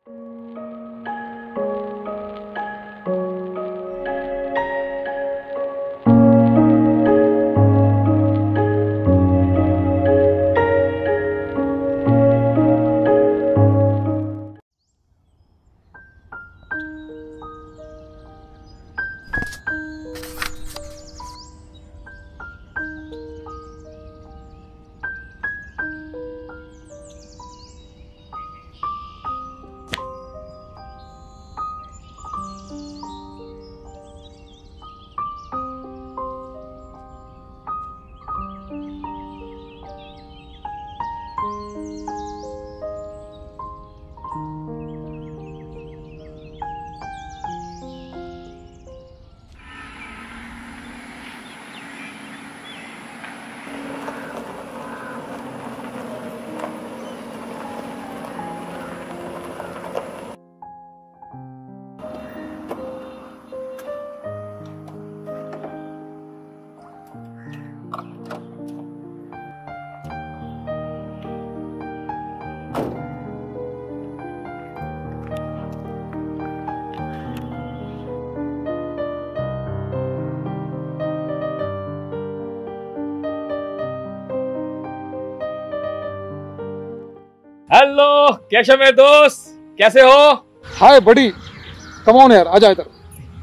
Hello कैशव मेरे दोस्त, कैसे हो? हाय बड़ी, कम ऑन यार, आजा इधर।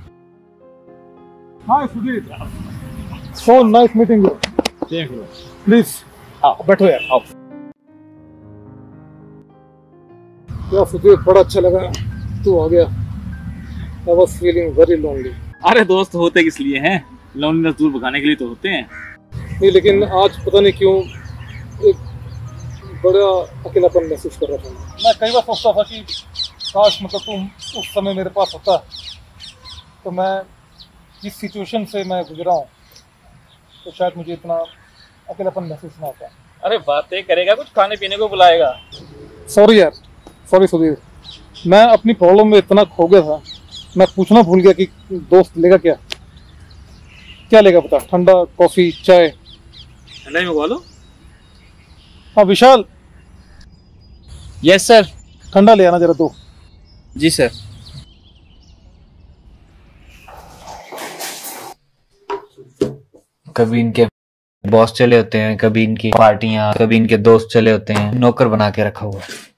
Hi Sudhir, so nice meeting you. Please बैठो यार, आओ। यार सुधीर, बड़ा अच्छा लगा तू आ गया। I was feeling very lonely. अरे दोस्त होते किस लिए हैं? लोनलीनेस दूर भगाने के लिए तो होते हैं। नहीं, लेकिन आज पता नहीं क्यों एक बड़ा अकेलापन महसूस कर रहा था। मैं कई बार सोचता था कि काश मतलब तुम उस समय मेरे पास होता तो मैं जिस सिचुएशन से मैं गुजरा हूँ तो शायद मुझे इतना अकेलापन महसूस ना होता। अरे बातें करेगा, कुछ खाने पीने को बुलाएगा। सॉरी यार, सॉरी सुधीर, मैं अपनी प्रॉब्लम में इतना खो गया था, मैं पूछना भूल गया कि दोस्त लेगा क्या। क्या लेगा बता? ठंडा, कॉफी, चाय? ठंडा ही मंगवा लो। हाँ विशाल। Yes sir. ठंडा ले आना जरा दो। जी सर। कभी इनके बॉस चले होते हैं, कभी इनकी पार्टियां, कभी इनके दोस्त चले होते हैं, नौकर बना के रखा हुआ है।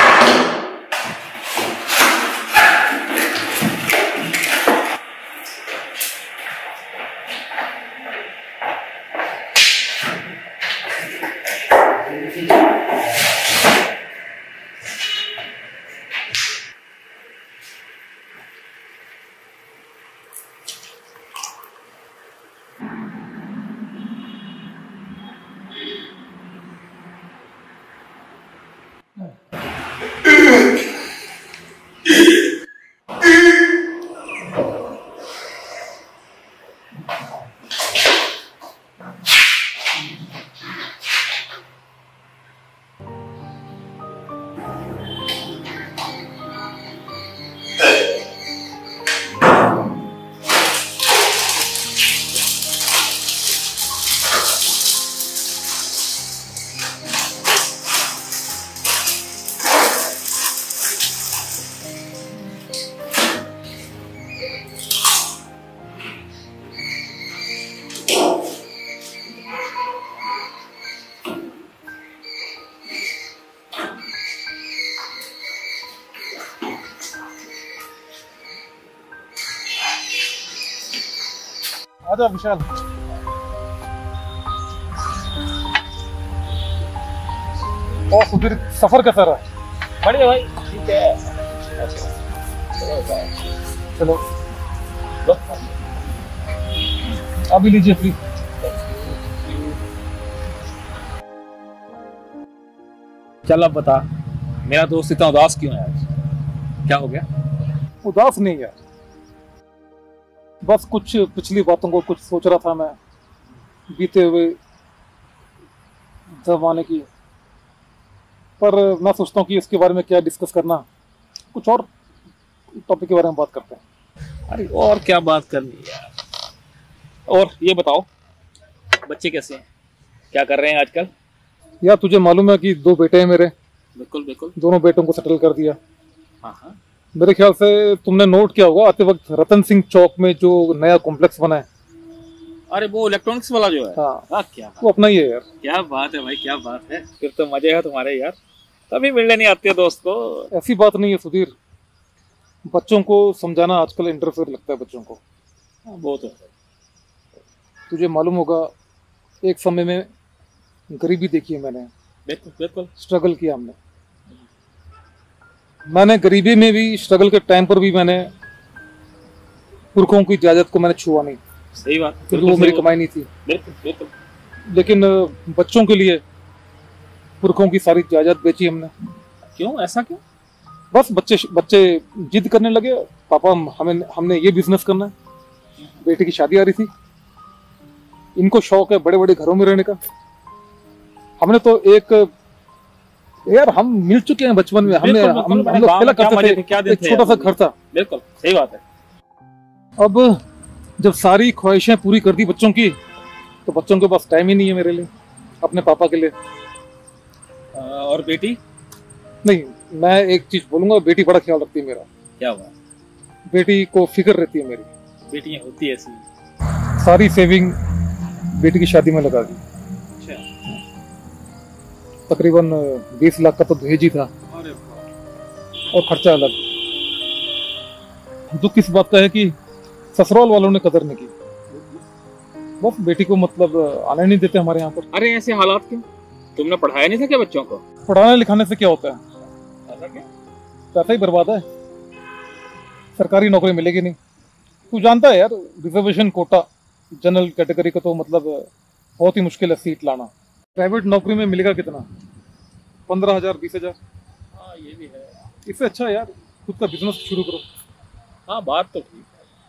आजा विशाल। और सुधीर, सफर कैसा रहा? बढ़िया भाई, ठीक है। चलो अभी लीजिए फ्री। चल अब बता, मेरा दोस्त इतना उदास क्यों है आज? क्या हो गया? उदास नहीं यार, बस कुछ पिछली बातों को कुछ सोच रहा था मैं, बीते हुए जमाने की। पर मैं सोचता हूँ कि इसके बारे में क्या डिस्कस करना, कुछ और टॉपिक के बारे में बात करते हैं। अरे और क्या बात करनी है यार। और ये बताओ, बच्चे कैसे हैं? क्या कर रहे हैं आजकल? यार तुझे मालूम है कि 2 बेटे हैं मेरे। बिल्कुल बिल्कुल। दोनों बेटों को सेटल कर दिया। हाँ हाँ। मेरे ख्याल से तुमने नोट किया होगा आते वक्त रतन सिंह चौक में जो नया कॉम्प्लेक्स बना है। अरे वो इलेक्ट्रॉनिक्स वाला जो है। हाँ हाँ, क्या वो अपना ही है यार। क्या बात है भाई, क्या बात है। फिर तो मजे है तुम्हारे यार, तभी मिलने नहीं आते दोस्त को। ऐसी बात नहीं है सुधीर, बच्चों को समझाना आजकल इंटरफेयर लगता है बच्चों को। वो तो है। तुझे मालूम होगा एक समय में गरीबी देखी है मैंने, बिल्कुल बिल्कुल। स्ट्रगल किया मैंने गरीबी में भी, स्ट्रगल के टाइम पर भी मैंने पुरखों की इजाजत को मैंने छुआ नहीं। सही बात, क्योंकि वो मेरी कमाई नहीं थी। बिल्कुल बिल्कुल। लेकिन बच्चों के लिए पुरखों की सारी इजाजत बेची हमने। क्यों, ऐसा क्यों? बस बच्चे जिद करने लगे, पापा हमने ये बिजनेस करना है। बेटे की शादी आ रही थी, इनको शौक है बड़े बड़े घरों में रहने का। हमने तो यार हम मिल चुके हैं बचपन में, हम लोग खेला करते थे, एक छोटा सा घर था। बिल्कुल सही बात है। अब जब सारी ख्वाहिशें पूरी कर दी बच्चों की, तो बच्चों के पास टाइम ही नहीं है मेरे लिए, अपने पापा के लिए। और बेटी? नहीं, मैं एक चीज बोलूंगा, बेटी बड़ा ख्याल रखती है मेरा। क्या हुआ? बेटी को फिक्र रहती है मेरी। बेटियां होती है ऐसी। सारी सेविंग बेटी की शादी में लगा दी। अच्छा। तकरीबन 20 लाख का तो दहेज ही था, और खर्चा अलग। दुख किस बात का है कि ससुराल वालों ने कदर नहीं की। बस बेटी को मतलब आने नहीं देते हमारे यहाँ पर। अरे ऐसे हालात क्यों? तुमने पढ़ाया नहीं था क्या बच्चों को? पढ़ाने लिखाने से क्या होता है, ऐसा क्या? पैसा ही बर्बाद है, सरकारी नौकरी मिलेगी नहीं। तू जानता है यार, रिजर्वेशन कोटा जनरल कैटेगरी का तो मतलब बहुत ही मुश्किल है सीट लाना। प्राइवेट नौकरी में मिलेगा कितना, 15,000 20,000। हाँ ये भी है। इससे अच्छा है यार खुद का बिजनेस शुरू करो। हाँ बात तो ठीक है।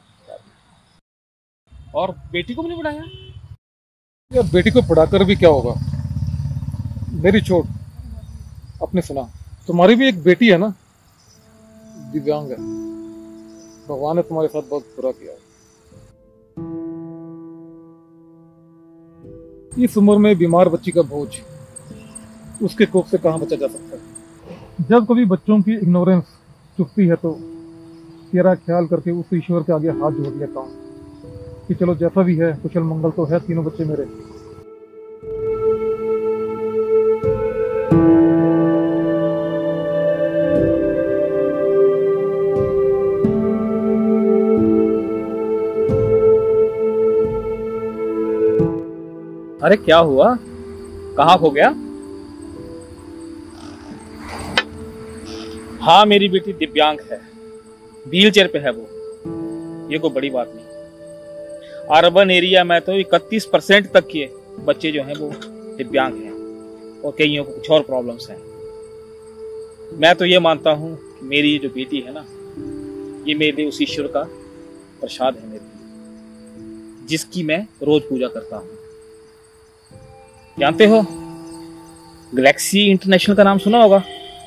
और बेटी को भी नहीं पढ़ाया? यार बेटी को पढ़ाकर भी क्या होगा, मेरी चोट अपने सुना। तुम्हारी भी एक बेटी है ना, दिव्यांग है। भगवान ने तुम्हारे साथ बहुत बुरा किया। इस उम्र में बीमार बच्ची का बोझ, उसके कोप से कहां बचा जा सकता है। जब कभी बच्चों की इग्नोरेंस चुपती है तो तेरा ख्याल करके उस ईश्वर के आगे हाथ जोड़ लेता हूँ कि चलो जैसा भी है कुशल मंगल तो है तीनों बच्चे मेरे। अरे क्या हुआ, कहाँ खो गया? हाँ मेरी बेटी दिव्यांग है, व्हील चेयर पे है वो, ये कोई बड़ी बात नहीं। अर्बन एरिया में तो 31% तक के बच्चे जो हैं वो दिव्यांग हैं, और कईयों को कुछ और प्रॉब्लम्स हैं। मैं तो ये मानता हूँ कि मेरी ये जो बेटी है ना, ये मेरे लिए उस ईश्वर का प्रसाद है मेरे लिए, जिसकी मैं रोज पूजा करता हूँ। जानते हो, गैलेक्सी इंटरनेशनल का नाम सुना होगा?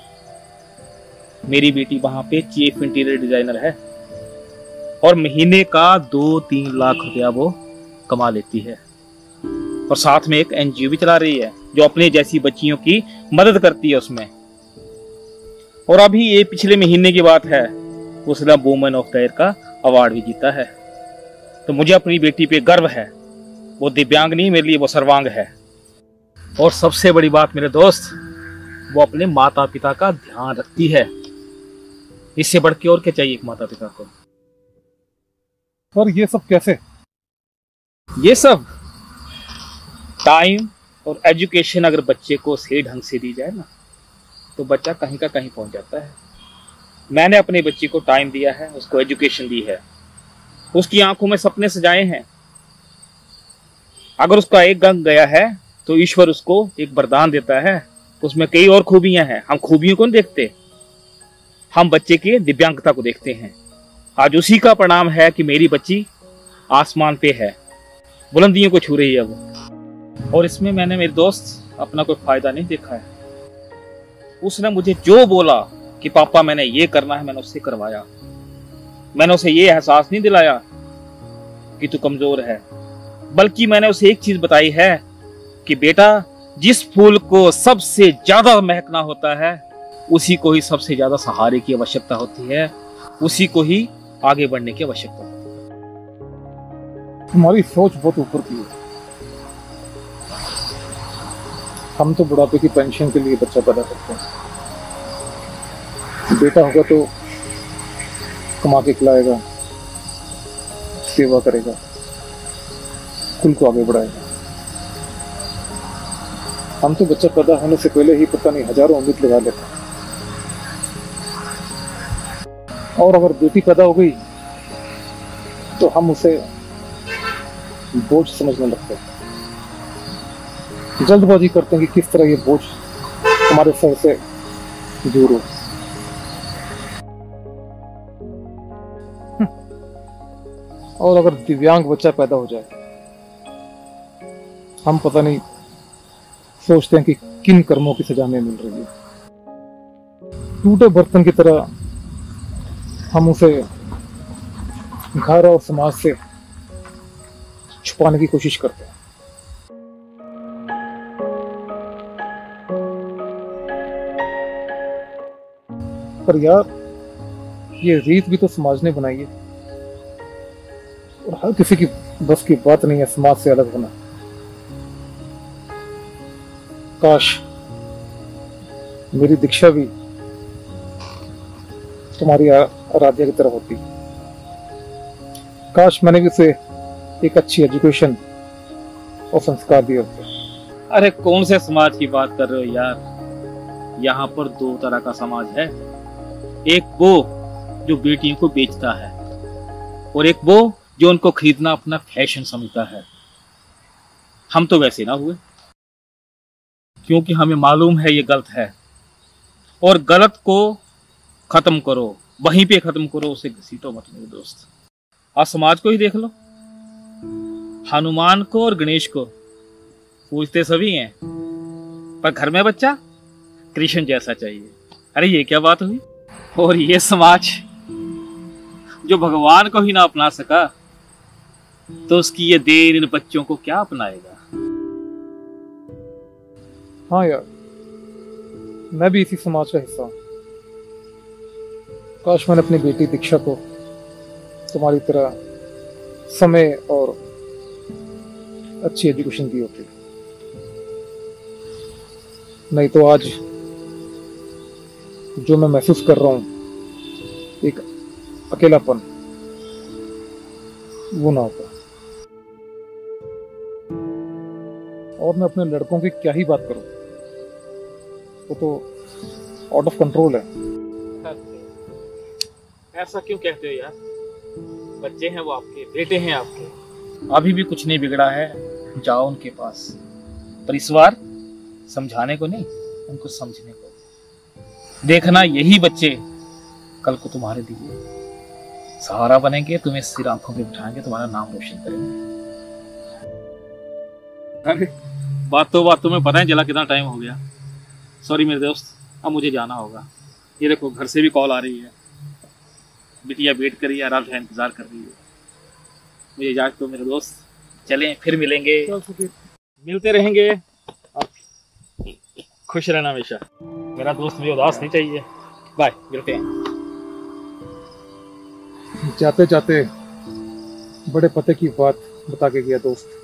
मेरी बेटी वहां पे चीफ इंटीरियर डिजाइनर है, और महीने का 2-3 लाख रुपया वो कमा लेती है, और साथ में एक एनजीओ भी चला रही है जो अपने जैसी बच्चियों की मदद करती है उसमें। और अभी ये पिछले महीने की बात है, उसने वुमेन ऑफ द ईयर का अवार्ड भी जीता है। तो मुझे अपनी बेटी पे गर्व है। वो दिव्यांग नहीं, मेरे लिए वो सर्वांग है। और सबसे बड़ी बात मेरे दोस्त, वो अपने माता पिता का ध्यान रखती है। इससे बढ़ के और क्या चाहिए एक माता पिता को? और ये सब कैसे? ये सब टाइम और एजुकेशन अगर बच्चे को सही ढंग से दी जाए ना, तो बच्चा कहीं का कहीं पहुंच जाता है। मैंने अपने बच्चे को टाइम दिया है, उसको एजुकेशन दी है, उसकी आंखों में सपने सजाए हैं। अगर उसका एक अंग गया है तो ईश्वर उसको एक वरदान देता है, उसमें कई और खूबियां हैं। हम खूबियों को नहीं देखते, हम बच्चे की दिव्यांगता को देखते हैं। आज उसी का परिणाम है कि मेरी बच्ची आसमान पे है, बुलंदियों को छू रही है वो। और इसमें मैंने मेरे दोस्त अपना कोई फायदा नहीं देखा है। उसने मुझे जो बोला कि पापा मैंने ये करना है, मैंने उससे करवाया। मैंने उसे ये एहसास नहीं दिलाया कि तू कमजोर है, बल्कि मैंने उसे एक चीज बताई है कि बेटा, जिस फूल को सबसे ज्यादा महकना होता है उसी को ही सबसे ज्यादा सहारे की आवश्यकता होती है, उसी को ही आगे बढ़ने की आवश्यकता होती है। तुम्हारी सोच बहुत ऊपर की है। हम तो बुढ़ापे की पेंशन के लिए बच्चा पैदा करते हैं। बेटा होगा तो कमा के खिलाएगा, सेवा करेगा, कुल को आगे बढ़ाएगा। हम तो बच्चा पैदा होने से पहले ही पता नहीं हजारों उम्मीद लगा लेते हैं। और अगर बेटी पैदा हो गई तो हम उसे बोझ समझने लगते हैं। जल्दबाजी करते हैं कि किस तरह ये बोझ हमारे सर से दूर हो। और अगर दिव्यांग बच्चा पैदा हो जाए, हम पता नहीं सोचते हैं कि किन कर्मों की सजा हमें मिल रही है। टूटे बर्तन की तरह हम उसे घर और समाज से छुपाने की कोशिश करते हैं। पर यार, ये रीत भी तो समाज ने बनाई है और हर किसी की बस की बात नहीं है समाज से अलग होना। काश मेरी दीक्षा भी तुम्हारी आराध्या की तरह होती। काश मैंने भी उसे एक अच्छी एजुकेशन और संस्कार दिए होते। अरे कौन से समाज की बात कर रहे हो यार? यहाँ पर दो तरह का समाज है, एक वो जो बेटियों को बेचता है और एक वो जो उनको खरीदना अपना फैशन समझता है। हम तो वैसे ना हुए, क्योंकि हमें मालूम है ये गलत है और गलत को खत्म करो, वहीं पे खत्म करो, उसे घसीटो मत मेरे दोस्त। आज समाज को ही देख लो, हनुमान को और गणेश को पूजते सभी हैं, पर घर में बच्चा कृष्ण जैसा चाहिए। अरे ये क्या बात हुई? और ये समाज जो भगवान को ही ना अपना सका तो उसकी ये देर इन बच्चों को क्या अपनाएगा? हाँ यार, मैं भी इसी समाज का हिस्सा हूं। काश मैंने अपनी बेटी दीक्षा को तुम्हारी तरह समय और अच्छी एजुकेशन दी होती, नहीं तो आज जो मैं महसूस कर रहा हूं, एक अकेलापन, वो ना होता। और मैं अपने लड़कों की क्या ही बात करूं, वो तो आउट ऑफ कंट्रोल है। ऐसा क्यों कहते हो यार? बच्चे हैं वो आपके, बेटे हैं आपके, अभी भी कुछ नहीं बिगड़ा है, जाओ उनके पास, पर इस बार समझाने को नहीं, उनको समझने को। देखना यही बच्चे कल को तुम्हारे लिए सहारा बनेंगे, तुम्हें सिर आंखों पे बिठाएंगे, तुम्हारा नाम रोशन करेंगे। अरे बातों में पता है चला कितना टाइम हो गया। सॉरी मेरे दोस्त, अब मुझे जाना होगा। ये देखो घर से भी कॉल आ रही है, बिटिया वेट कर रही है, आराम से इंतजार कर रही है। मुझे इजाजत दो मेरे दोस्त, चलें फिर मिलेंगे, मिलते रहेंगे। आप खुश रहना हमेशा। मेरा दोस्त मुझे उदास नहीं चाहिए। बाय, मिलते हैं। जाते जाते बड़े पते की बात बता के गया दोस्त।